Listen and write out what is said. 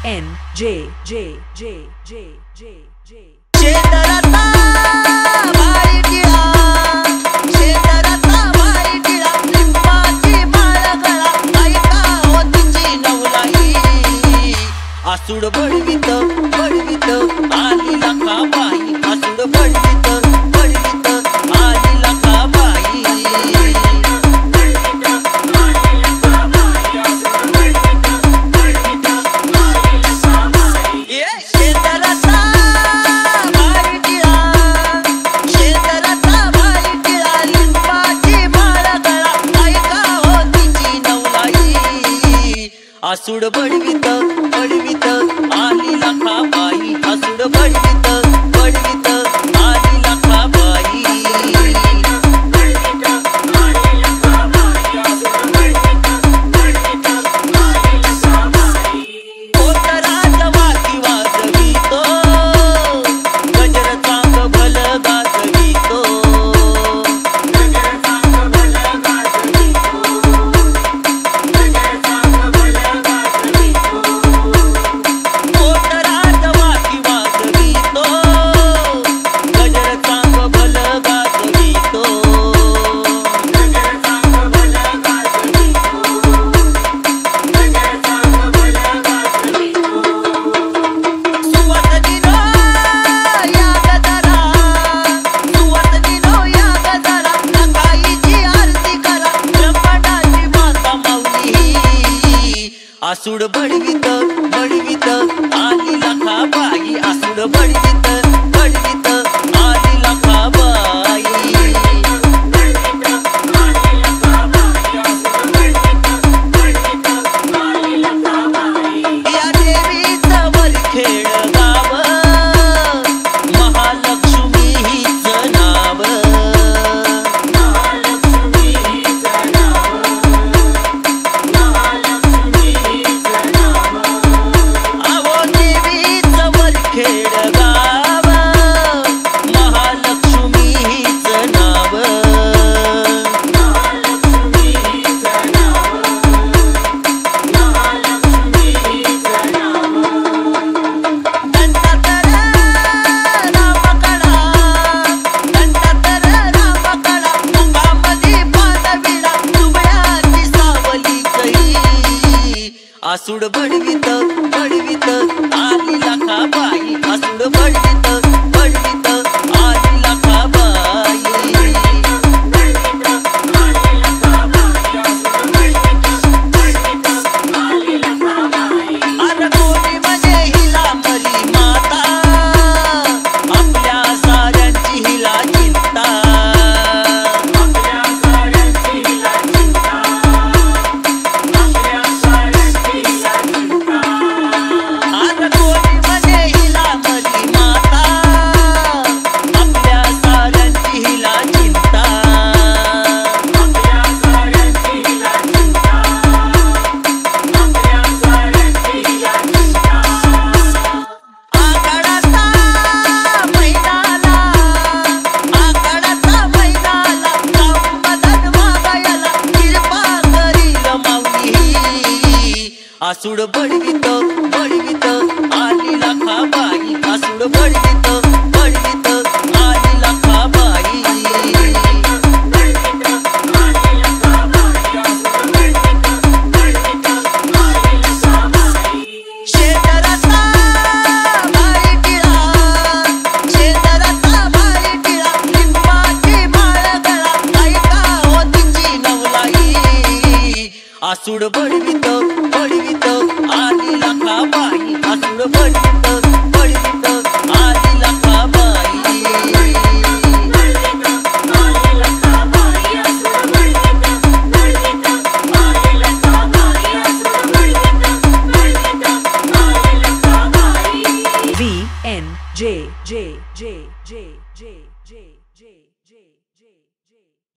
N J J J J J J शेतरता भाई टिळा शेतरता भाई टिळा लिंबाची माळ गळा ऐका हो तिची नवलाई आसूड बडवीत बडवीत आली लखाबाई आसूड बडवीत बडवीत आली लखाबाई आसूड बडवीत बडवीत आली लखाबाई आसूड बडवीत बडवीत आली लखाबाई कोतराज वाकी वाजवितो गजर चांग भल गाजवितो आसूड बडवीत बडवीत आली लखाबाई आसूड बडवीत बडवीत आली लखाबाई या देवीचं वरखेड गाव महालक्ष्मी हीच नाव खेडगाव महालक्ष्मी हीच नाव दंडातर रामकडा दंडातर रामकडा मुखामध्ये पानविडा तुबळ्याची सावली कही आसूड बडवीत बडवीत आली लखाबाई आसूड बडवीत बडवीत आली लखाबाई अरे कोणी म्हणजे हिला मरी माता आपल्या साऱ्यांची हिला चिंता आसूड बडवीत बडवीत आली लखाबाई आसूड बडवीत बडवीत आली लखाबाई शेतरता भाई टिळा शेतरता भाई टिळा लिंबाची माळ गळा ऐका हो तिची नवलाई आसूड बडवीत बडवीत आली लखाबाई आसूड बडवीत बडवीत आली Lakhabai V N J J J J J J J